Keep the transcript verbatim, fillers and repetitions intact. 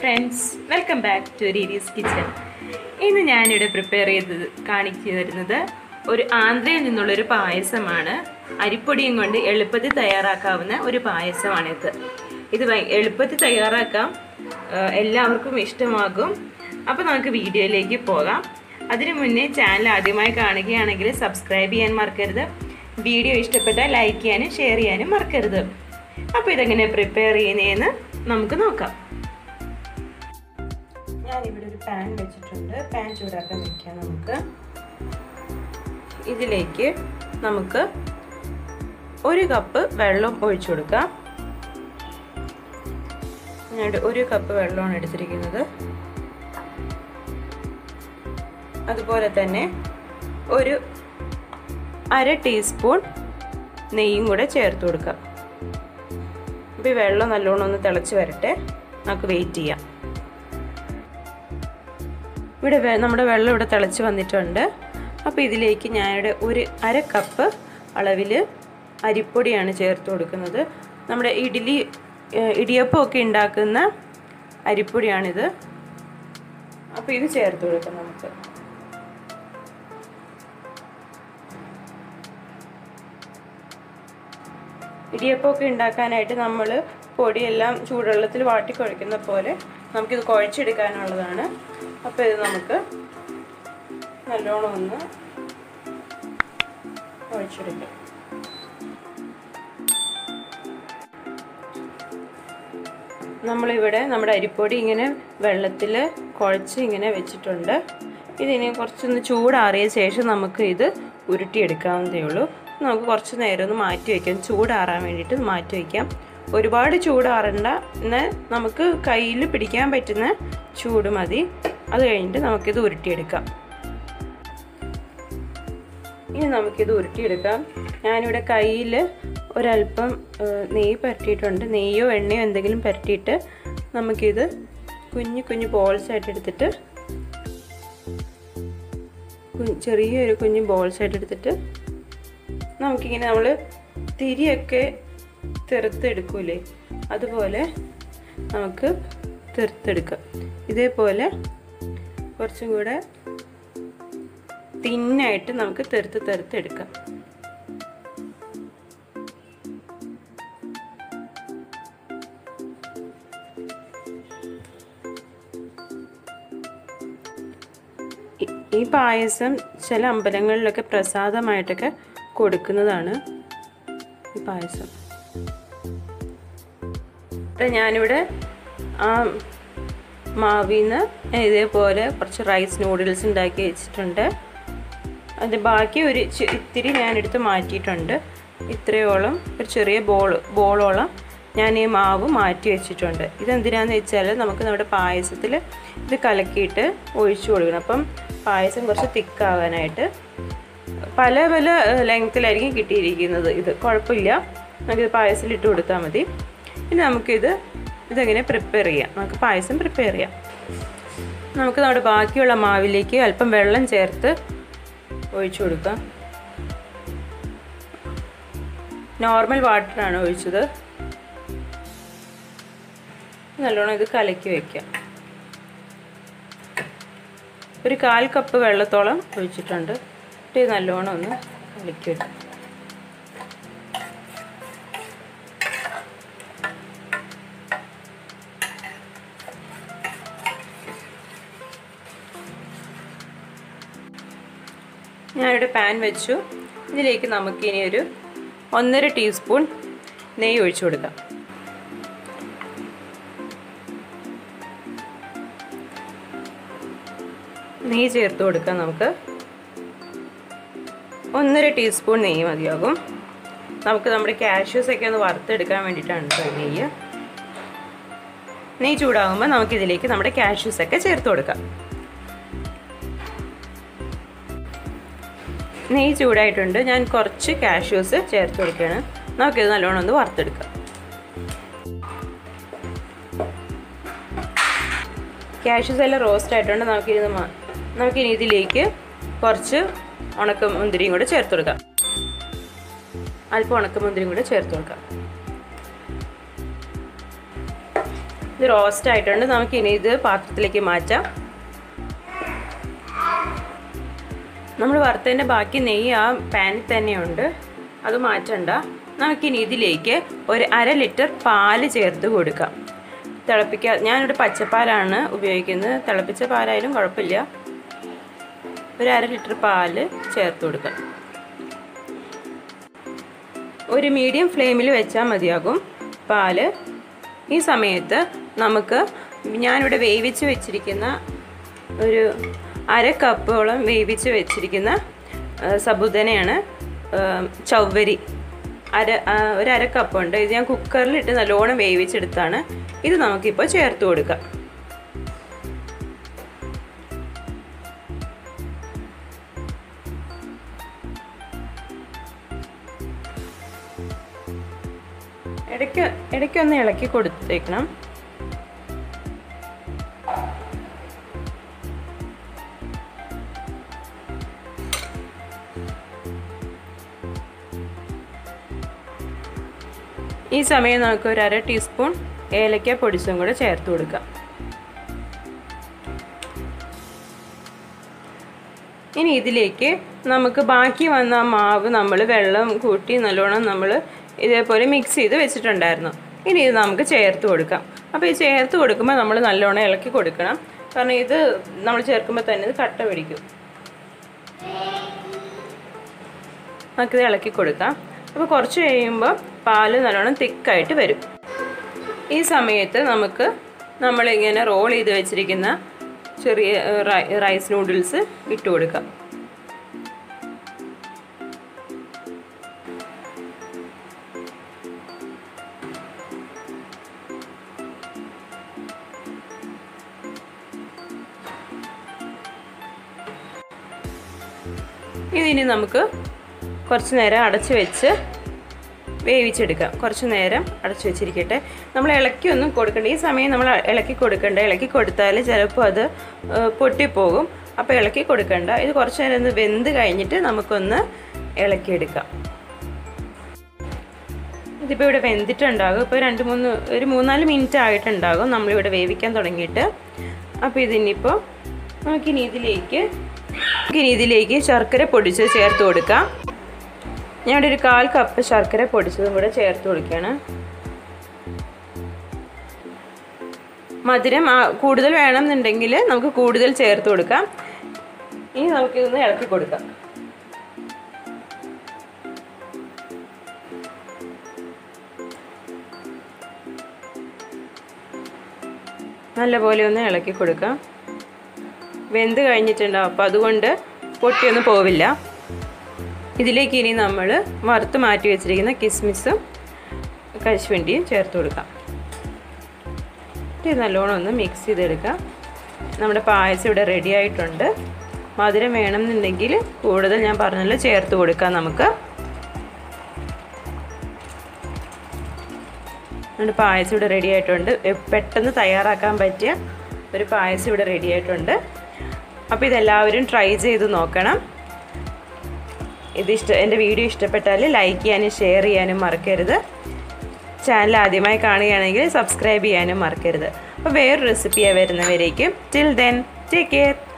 friends, welcome back to RirisKitchen. ഇന്ന് ഞാൻ ഇവിടെ പ്രിപ്പയർ ചെയ്തത് കാണിച്ചു തരുന്നത് ഒരു ആന്ധ്രയിൽ നിന്നുള്ള ഒരു പായസമാണ്. അരിപ്പൊടിയും കൊണ്ട് എളുപ്പത്തിൽ തയ്യാറാക്കാവുന്ന ഒരു പായസമാണ് ഇത്. ഇത് എളുപ്പത്തിൽ തയ്യാറാക്കാം, എല്ലാവർക്കും ഇഷ്ടമാകും. അപ്പോൾ നമുക്ക് വീഡിയോയിലേക്ക് പോകാം. അതിനു മുന്നേ ചാനൽ ആദ്യമായി കാണുകയാണെങ്കിൽ സബ്സ്ക്രൈബ് ചെയ്യാൻ മറക്കരുത്. വീഡിയോ ഇഷ്ടപ്പെട്ടാൽ ലൈക്ക് ചെയ്യാനും ഷെയർ ചെയ്യാനും മറക്കരുത്. അപ്പോൾ ഇതെങ്ങനെ പ്രിപ്പയർ ചെയ്യുന്നതെന്ന് നമുക്ക് നോക്കാം. ഞാനിവിടെ ഒരു പാൻ വെച്ചിട്ടുണ്ട്. പാൻ ചൂടാക്കാൻ വയ്ക്കാം. നമുക്ക് ഇതിലേക്ക് നമുക്ക് ഒരു കപ്പ് വെള്ളം ഒഴിച്ചു കൊടുക്കാം. ഞാൻ ഒരു കപ്പ് വെള്ളമാണ് എടുത്തിരിക്കുന്നത്. അതുപോലെ തന്നെ ഒരു അര ടീസ്പൂൺ നെയ്യും കൂടെ ചേർത്ത് കൊടുക്കാം. അപ്പോൾ ഈ വെള്ളം നല്ലോണം ഒന്ന് തിളച്ച് വരട്ടെ, നമുക്ക് വെയിറ്റ് ചെയ്യാം. ഇവിടെ നമ്മുടെ വെള്ളം ഇവിടെ തിളച്ച് വന്നിട്ടുണ്ട്. അപ്പോൾ ഇതിലേക്ക് ഞാനിവിടെ ഒരു അര കപ്പ് അളവിൽ അരിപ്പൊടിയാണ് ചേർത്ത് കൊടുക്കുന്നത്. നമ്മുടെ ഇഡ്ഡലി ഇടിയപ്പമൊക്കെ ഉണ്ടാക്കുന്ന അരിപ്പൊടിയാണിത്. അപ്പോൾ ഇത് ചേർത്ത് കൊടുക്കാം നമുക്ക്. ഇടിയപ്പമൊക്കെ ഉണ്ടാക്കാനായിട്ട് നമ്മൾ പൊടിയെല്ലാം ചൂടുവെള്ളത്തിൽ വാട്ടി കുഴയ്ക്കുന്ന പോലെ നമുക്കിത് കുഴച്ചെടുക്കാനുള്ളതാണ്. അപ്പോൾ ഇത് നമുക്ക് നല്ലോണം ഒന്ന് കുഴച്ചെടുക്കാം. നമ്മളിവിടെ നമ്മുടെ അരിപ്പൊടി ഇങ്ങനെ വെള്ളത്തിൽ കുഴച്ച് ഇങ്ങനെ വെച്ചിട്ടുണ്ട്. ഇതിനെ കുറച്ചൊന്ന് ചൂടാറിയ ശേഷം നമുക്ക് ഇത് ഉരുട്ടിയെടുക്കാവുന്നതേ ഉള്ളൂ. നമുക്ക് കുറച്ച് നേരം ഒന്ന് മാറ്റി വയ്ക്കാം, ചൂടാറാൻ വേണ്ടിയിട്ട് മാറ്റി വയ്ക്കാം. ഒരുപാട് ചൂടാറണ്ട, എന്നാൽ നമുക്ക് കയ്യിൽ പിടിക്കാൻ പറ്റുന്ന ചൂട് മതി. അത് കഴിഞ്ഞിട്ട് നമുക്കിത് ഉരുട്ടിയെടുക്കാം. ഇനി നമുക്കിത് ഉരുട്ടിയെടുക്കാം. ഞാനിവിടെ കയ്യിൽ ഒരല്പം നെയ്യ് പുരട്ടിയിട്ടുണ്ട്. നെയ്യോ എണ്ണയോ എന്തെങ്കിലും പുരട്ടിയിട്ട് നമുക്കിത് കുഞ്ഞു കുഞ്ഞു ബോൾസ് ആയിട്ട് എടുത്തിട്ട് ചെറിയൊരു കുഞ്ഞു ബോൾസ് ആയിട്ട് എടുത്തിട്ട് നമുക്കിങ്ങനെ നമ്മൾ തിരിയൊക്കെ തെറുത്തെടുക്കൂലേ, അതുപോലെ നമുക്ക് തെറുത്തെടുക്കാം. ഇതേപോലെ കുറച്ചും കൂടെ തിന്നായിട്ട് നമുക്ക് തെറുത്ത് തെറുത്തെടുക്കാം. ഈ പായസം ചില അമ്പലങ്ങളിലൊക്കെ പ്രസാദമായിട്ടൊക്കെ കൊടുക്കുന്നതാണ് ഈ പായസം. അപ്പം ഞാനിവിടെ ആ മാവിന്ന് ഇതേപോലെ കുറച്ച് റൈസ് നൂഡിൽസ് ഉണ്ടാക്കി വെച്ചിട്ടുണ്ട്. അത് ബാക്കി ഒരു ഇത്തിരി ഞാനെടുത്ത് മാറ്റിയിട്ടുണ്ട്. ഇത്രയോളം ഒരു ചെറിയ ബോൾ ബോളോളം ഞാൻ ഈ മാവ് മാറ്റി വെച്ചിട്ടുണ്ട്. ഇതെന്തിനാന്ന് വെച്ചാൽ നമുക്ക് നമ്മുടെ പായസത്തിൽ ഇത് കലക്കിയിട്ട് ഒഴിച്ചു കൊടുക്കണം. അപ്പം പായസം കുറച്ച് തിക്കാകാനായിട്ട്. പല പല ലെങ്ത്തിലായിരിക്കും കിട്ടിയിരിക്കുന്നത്. ഇത് കുഴപ്പമില്ല, നമുക്കിത് പായസത്തിൽ ഇട്ട് കൊടുത്താൽ മതി. ഇനി നമുക്കിത് ഇതെങ്ങനെ പ്രിപ്പയർ ചെയ്യാം, നമുക്ക് പായസം പ്രിപ്പയർ ചെയ്യാം. നമുക്ക് നമ്മുടെ ബാക്കിയുള്ള മാവിലേക്ക് അല്പം വെള്ളം ചേർത്ത് ഒഴിച്ചു കൊടുക്കാം. നോർമൽ വാട്ടറാണ് ഒഴിച്ചത്. നല്ലോണം ഇത് കലക്കി വയ്ക്കാം. ഒരു കാൽ കപ്പ് വെള്ളത്തോളം ഒഴിച്ചിട്ടുണ്ട്. ഇത് നല്ലോണം ഒന്ന് കലക്കി വയ്ക്കാം. ഞാനിവിടെ പാൻ വെച്ചു. ഇതിലേക്ക് നമുക്കിനി ഒരു ഒന്നര ടീസ്പൂൺ നെയ്യ് ഒഴിച്ചു കൊടുക്കാം. നെയ്യ് ചേർത്ത് കൊടുക്കാം. നമുക്ക് ഒന്നര ടീസ്പൂൺ നെയ്യ് മതിയാകും. നമുക്ക് നമ്മുടെ കാഷ്യൂസ് ഒക്കെ ഒന്ന് വറുത്തെടുക്കാൻ വേണ്ടിയിട്ടാണ് കേട്ടോ നെയ്യ്. നെയ്യ് ചൂടാകുമ്പോൾ നമുക്കിതിലേക്ക് നമ്മുടെ കാഷ്യൂസ് ഒക്കെ ചേർത്ത് കൊടുക്കാം. നെയ്യ് ചൂടായിട്ടുണ്ട്. ഞാൻ കുറച്ച് കാഷ്യൂസ് ചേർത്ത് കൊടുക്കുകയാണ്. നമുക്കിത് നല്ലോണം ഒന്ന് വറുത്തെടുക്കാം. കാഷ്യൂസ് എല്ലാം റോസ്റ്റ് ആയിട്ടുണ്ട്. നമുക്കിത് നമുക്കിനി ഇതിലേക്ക് കുറച്ച് ഉണക്കമുന്തിരിയും കൂടെ ചേർത്ത് കൊടുക്കാം. അല്പം ഉണക്കമുന്തിരിയും കൂടെ ചേർത്ത് കൊടുക്കാം. ഇത് റോസ്റ്റ് ആയിട്ടുണ്ട്. നമുക്കിനി ഇത് പാത്രത്തിലേക്ക് മാറ്റാം. നമ്മൾ വറുത്തതിൻ്റെ ബാക്കി നെയ്യ് ആ പാനിൽ തന്നെയുണ്ട്, അത് മാറ്റണ്ട. നമുക്കിനി ഇതിലേക്ക് ഒരു അര ലിറ്റർ പാല് ചേർത്ത് കൊടുക്കാം. തിളപ്പിക്കുക. ഞാനിവിടെ പച്ചപ്പാലാണ് ഉപയോഗിക്കുന്നത്, തിളപ്പിച്ച പാലായാലും കുഴപ്പമില്ല. ഒരു അര ലിറ്റർ പാല് ചേർത്ത് കൊടുക്കാം. ഒരു മീഡിയം ഫ്ലെയിമിൽ വെച്ചാൽ മതിയാകും പാല്. ഈ സമയത്ത് നമുക്ക് ഞാനിവിടെ വേവിച്ച് വെച്ചിരിക്കുന്ന ഒരു അര കപ്പോളം വേവിച്ച് വെച്ചിരിക്കുന്ന സബുദനയാണ്, ചവ്വരി അര ഒരു അര കപ്പുണ്ട്. ഇത് ഞാൻ കുക്കറിലിട്ട് നല്ലോണം വേവിച്ചെടുത്താണ്. ഇത് നമുക്കിപ്പോൾ ചേർത്ത് കൊടുക്കാം. ഇടയ്ക്ക് ഇടയ്ക്കൊന്ന് ഇളക്കി കൊടുത്തേക്കണം. ഈ സമയം നമുക്ക് ഒരു അര ടീസ്പൂൺ ഏലക്ക പൊടിച്ചും കൂടെ ചേർത്ത് കൊടുക്കാം. ഇനി ഇതിലേക്ക് നമുക്ക് ബാക്കി വന്ന മാവ് നമ്മൾ വെള്ളം കൂട്ടി നല്ലോണം നമ്മൾ ഇതേപോലെ മിക്സ് ചെയ്ത് വെച്ചിട്ടുണ്ടായിരുന്നു. ഇനി ഇത് നമുക്ക് ചേർത്ത് കൊടുക്കാം. അപ്പോൾ ഈ ചേർത്ത് കൊടുക്കുമ്പോൾ നമ്മൾ നല്ലോണം ഇളക്കി കൊടുക്കണം. കാരണം ഇത് നമ്മൾ ചേർക്കുമ്പോൾ തന്നെ ഇത് കട്ട പിടിക്കും. നമുക്കിത് ഇളക്കി കൊടുക്കാം. അപ്പോൾ കുറച്ച് കഴിയുമ്പോൾ പാല് നല്ലോണം തിക്കായിട്ട് വരും. ഈ സമയത്ത് നമുക്ക് നമ്മളിങ്ങനെ റോൾ ചെയ്ത് വെച്ചിരിക്കുന്ന ചെറിയ റൈസ് നൂഡിൽസ് ഇട്ട് കൊടുക്കാം. ഇതിനി നമുക്ക് കുറച്ച് നേരം അടച്ച് വെച്ച് വേവിച്ചെടുക്കാം. കുറച്ച് നേരം അടച്ചു വെച്ചിരിക്കട്ടെ. നമ്മൾ ഇളക്കിയൊന്നും കൊടുക്കണ്ട. ഈ സമയം നമ്മൾ ഇളക്കി കൊടുക്കണ്ട. ഇളക്കി കൊടുത്താൽ ചിലപ്പോൾ അത് പൊട്ടിപ്പോകും. അപ്പോൾ ഇളക്കി കൊടുക്കണ്ട. ഇത് കുറച്ച് നേരം ഒന്ന് വെന്ത് കഴിഞ്ഞിട്ട് നമുക്കൊന്ന് ഇളക്കിയെടുക്കാം. ഇതിപ്പോൾ ഇവിടെ വെന്തിട്ടുണ്ടാകും. ഇപ്പോൾ രണ്ട് മൂന്ന് ഒരു മൂന്നാല് മിനിറ്റ് ആയിട്ടുണ്ടാകും നമ്മളിവിടെ വേവിക്കാൻ തുടങ്ങിയിട്ട്. അപ്പോൾ ഇതിനിപ്പോൾ നമുക്കിനി ഇതിലേക്ക് നമുക്കിനി ഇതിലേക്ക് ശർക്കര പൊടിച്ച് ചേർത്ത് കൊടുക്കാം. ഞാനിവിടെ ഒരു കാൽ കപ്പ് ശർക്കര പൊടിച്ചതും കൂടെ ചേർത്ത് കൊടുക്കുകയാണ്. മധുരം കൂടുതൽ വേണമെന്നുണ്ടെങ്കിൽ നമുക്ക് കൂടുതൽ ചേർത്ത് കൊടുക്കാം. ഇനി നമുക്കിതൊന്ന് ഇളക്കി കൊടുക്കാം. നല്ലപോലെ ഒന്ന് ഇളക്കി കൊടുക്കാം. വെന്ത് കഴിഞ്ഞിട്ടുണ്ടാവും, അപ്പോൾ അതുകൊണ്ട് പൊട്ടിയൊന്നും പോവില്ല. ഇതിലേക്ക് ഇനി നമ്മൾ വറുത്ത് മാറ്റി വെച്ചിരിക്കുന്ന കിസ്മിസും കശുവണ്ടിയും ചേർത്ത് കൊടുക്കാം. ഇത് നല്ലോണം ഒന്ന് മിക്സ് ചെയ്തെടുക്കാം. നമ്മുടെ പായസം ഇവിടെ റെഡി ആയിട്ടുണ്ട്. മധുരം വേണമെന്നുണ്ടെങ്കിൽ കൂടുതൽ ഞാൻ പറഞ്ഞല്ലോ ചേർത്ത് കൊടുക്കാം. നമുക്ക് നമ്മുടെ പായസം ഇവിടെ റെഡി ആയിട്ടുണ്ട്. പെട്ടെന്ന് തയ്യാറാക്കാൻ പറ്റിയ ഒരു പായസം ഇവിടെ റെഡി ആയിട്ടുണ്ട്. അപ്പോൾ ഇതെല്ലാവരും ട്രൈ ചെയ്ത് നോക്കണം. ഇത് ഇഷ്ട എൻ്റെ വീഡിയോ ഇഷ്ടപ്പെട്ടാൽ ലൈക്ക് ചെയ്യാനും ഷെയർ ചെയ്യാനും മറക്കരുത്. ചാനൽ ആദ്യമായി കാണുകയാണെങ്കിൽ സബ്സ്ക്രൈബ് ചെയ്യാനും മറക്കരുത്. അപ്പോൾ വേറൊരു റെസിപ്പിയാണ് വരുന്നവരേക്കും. Till then take care.